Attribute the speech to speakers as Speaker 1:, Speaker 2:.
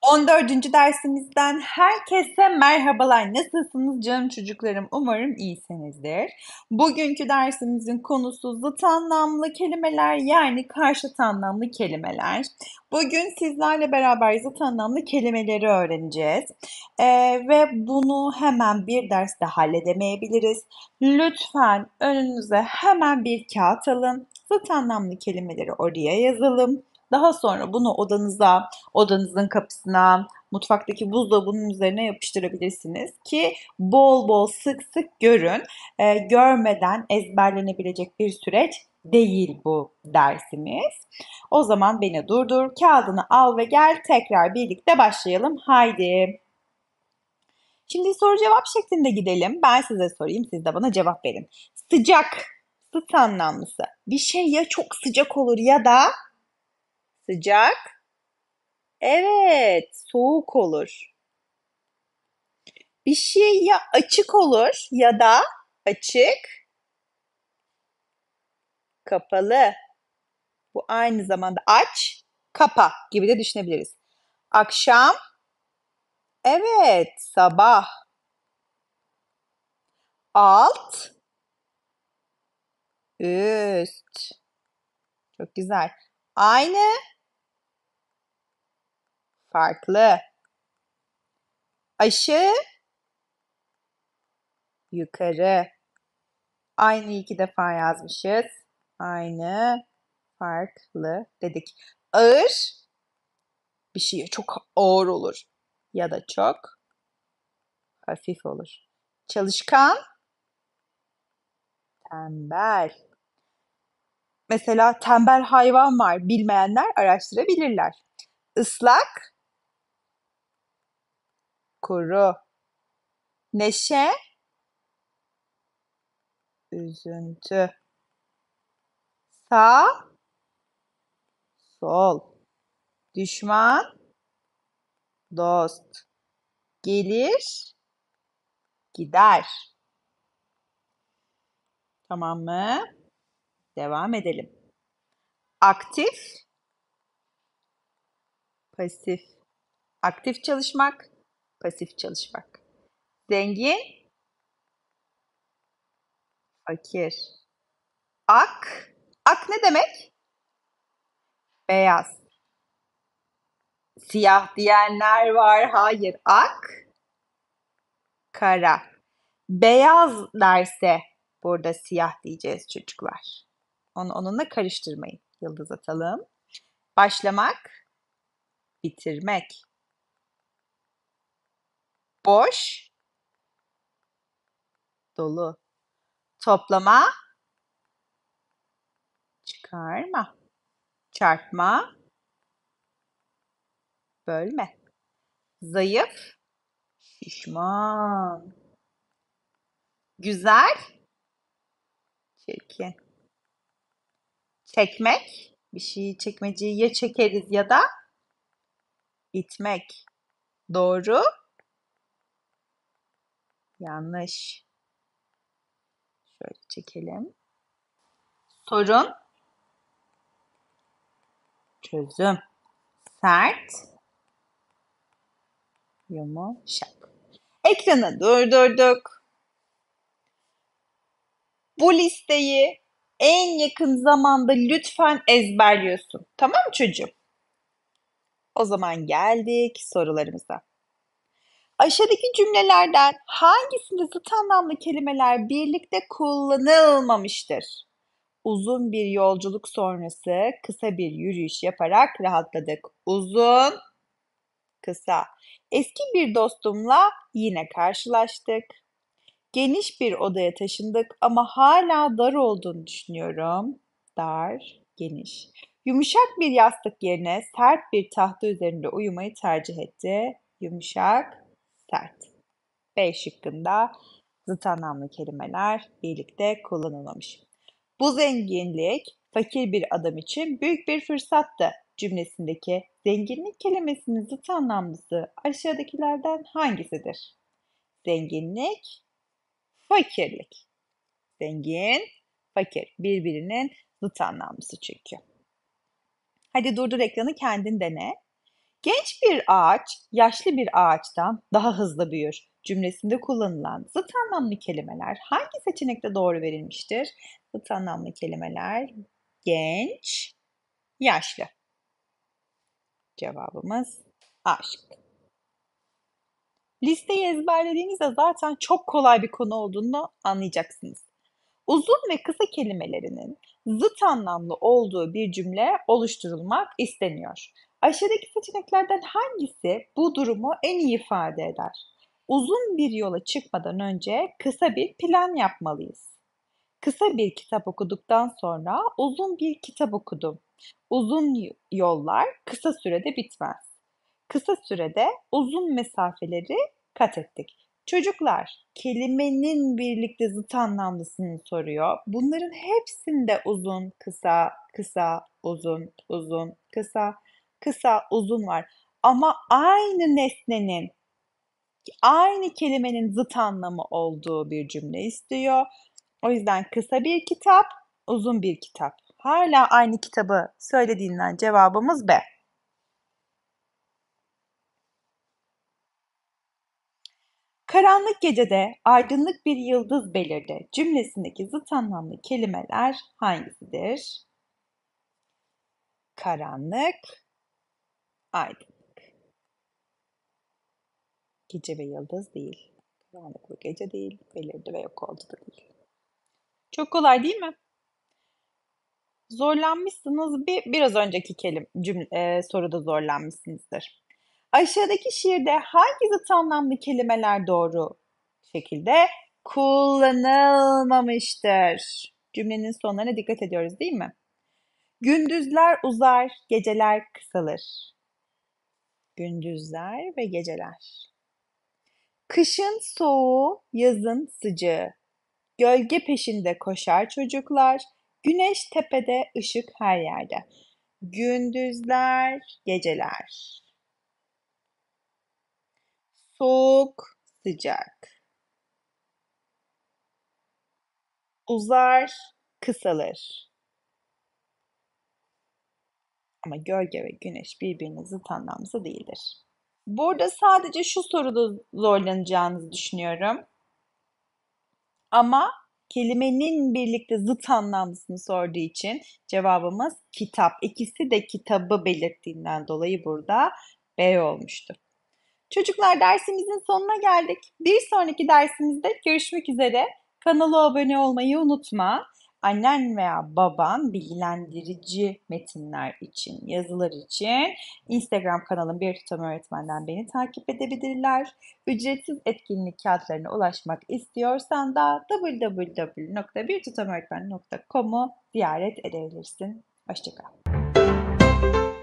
Speaker 1: 14. dersimizden herkese merhabalar. Nasılsınız canım çocuklarım? Umarım iyisinizdir. Bugünkü dersimizin konusu zıt anlamlı kelimeler yani karşıt anlamlı kelimeler. Bugün sizlerle beraber zıt anlamlı kelimeleri öğreneceğiz. Ve bunu hemen bir derste halledemeyebiliriz. Lütfen önünüze hemen bir kağıt alın. Zıt anlamlı kelimeleri oraya yazalım. Daha sonra bunu odanızın kapısına, mutfaktaki buzdolabının üzerine yapıştırabilirsiniz ki bol bol sık sık görün. Görmeden ezberlenebilecek bir süreç değil bu dersimiz. O zaman beni durdur, kağıdını al ve gel tekrar birlikte başlayalım. Haydi. Şimdi soru cevap şeklinde gidelim. Ben size sorayım, siz de bana cevap verin. Sıcak, zıt anlamlısı. Bir şey ya çok sıcak olur ya da sıcak. Evet, soğuk olur. Bir şey ya açık olur ya da açık, kapalı. Bu aynı zamanda aç, kapa gibi de düşünebiliriz. Akşam, evet, sabah. Alt, üst. Çok güzel. Aynı, farklı. Aşağı, yukarı. Aynı iki defa yazmışız. Aynı, farklı dedik. Ağır, bir şey çok ağır olur ya da çok hafif olur. Çalışkan, tembel. Mesela tembel hayvan var. Bilmeyenler araştırabilirler. Islak, kuru. Neşe, üzüntü. Sağ, sol. Düşman, dost. Gelir, gider. Tamam mı? Devam edelim. Aktif, pasif. Aktif çalışmak, pasif çalışmak. Zengin, fakir. Ak, ak ne demek? Beyaz. Siyah diyenler var. Hayır, ak, kara. Beyaz derse burada siyah diyeceğiz çocuklar. Onunla karıştırmayın. Yıldız atalım. Başlamak, bitirmek. Boş, dolu. Toplama, çıkarma. Çarpma, bölme. Zayıf, şişman. Güzel, çirkin. Çekmek, bir şeyi çekmeceyi ya çekeriz ya da itmek. Doğru, yanlış. Şöyle çekelim. Sorun, çözüm. Sert, yumuşak. Ekranı durdurduk. Bu listeyi en yakın zamanda lütfen ezberliyorsun. Tamam mı çocuğum? O zaman geldik sorularımıza. Aşağıdaki cümlelerden hangisinde zıt anlamlı kelimeler birlikte kullanılmamıştır? Uzun bir yolculuk sonrası kısa bir yürüyüş yaparak rahatladık. Uzun, kısa. Eski bir dostumla yine karşılaştık. Geniş bir odaya taşındık ama hala dar olduğunu düşünüyorum. Dar, geniş. Yumuşak bir yastık yerine sert bir tahta üzerinde uyumayı tercih etti. Yumuşak, sert. B şıkkında zıt anlamlı kelimeler birlikte kullanılmamış. Bu zenginlik fakir bir adam için büyük bir fırsattı cümlesindeki zenginlik kelimesinin zıt anlamlısı aşağıdakilerden hangisidir? Zenginlik, fakirlik. Zengin, fakir. Birbirinin zıt anlamlısı çünkü. Hadi durdur ekranı kendin dene. Genç bir ağaç, yaşlı bir ağaçtan daha hızlı büyür cümlesinde kullanılan zıt anlamlı kelimeler hangi seçenekte doğru verilmiştir? Zıt anlamlı kelimeler genç, yaşlı. Cevabımız A şıkkı. Listeyi ezberlediğinizde zaten çok kolay bir konu olduğunu anlayacaksınız. Uzun ve kısa kelimelerinin zıt anlamlı olduğu bir cümle oluşturulmak isteniyor. Aşağıdaki seçeneklerden hangisi bu durumu en iyi ifade eder? Uzun bir yola çıkmadan önce kısa bir plan yapmalıyız. Kısa bir kitap okuduktan sonra uzun bir kitap okudum. Uzun yollar kısa sürede bitmez. Kısa sürede uzun mesafeleri kat ettik. Çocuklar, kelimenin birlikte zıt anlamlısını soruyor. Bunların hepsinde uzun, kısa, kısa, uzun, uzun, kısa, kısa, uzun var. Ama aynı nesnenin, aynı kelimenin zıt anlamı olduğu bir cümle istiyor. O yüzden kısa bir kitap, uzun bir kitap. Hala aynı kitabı söylediğinden cevabımız B. Karanlık gecede aydınlık bir yıldız belirdi cümlesindeki zıt anlamlı kelimeler hangisidir? Karanlık, aydınlık. Gece ve yıldız değil. Karanlık ve gece değil. Belirdi ve yok oldu da değil. Çok kolay değil mi? Zorlanmışsınız biraz önceki soruda zorlanmışsınızdır. Aşağıdaki şiirde hangi zıt anlamlı kelimeler doğru şekilde kullanılmamıştır? Cümlenin sonlarına dikkat ediyoruz değil mi? Gündüzler uzar, geceler kısalır. Gündüzler ve geceler. Kışın soğuğu, yazın sıcağı. Gölge peşinde koşar çocuklar. Güneş tepede, ışık her yerde. Gündüzler, geceler. Soğuk, sıcak. Uzar, kısalır. Ama gölge ve güneş birbirinin zıt anlamlısı değildir. Burada sadece şu soruda zorlanacağınızı düşünüyorum. Ama kelimenin birlikte zıt anlamlısını sorduğu için cevabımız kitap. İkisi de kitabı belirttiğinden dolayı burada B olmuştu. Çocuklar dersimizin sonuna geldik. Bir sonraki dersimizde görüşmek üzere. Kanala abone olmayı unutma. Annen veya baban bilgilendirici metinler için, yazılar için Instagram kanalım Bir Tutam Öğretmen'den beni takip edebilirler. Ücretsiz etkinlik kağıtlarına ulaşmak istiyorsan da www.birtutamöğretmen.com'u ziyaret edebilirsin. Hoşça kal.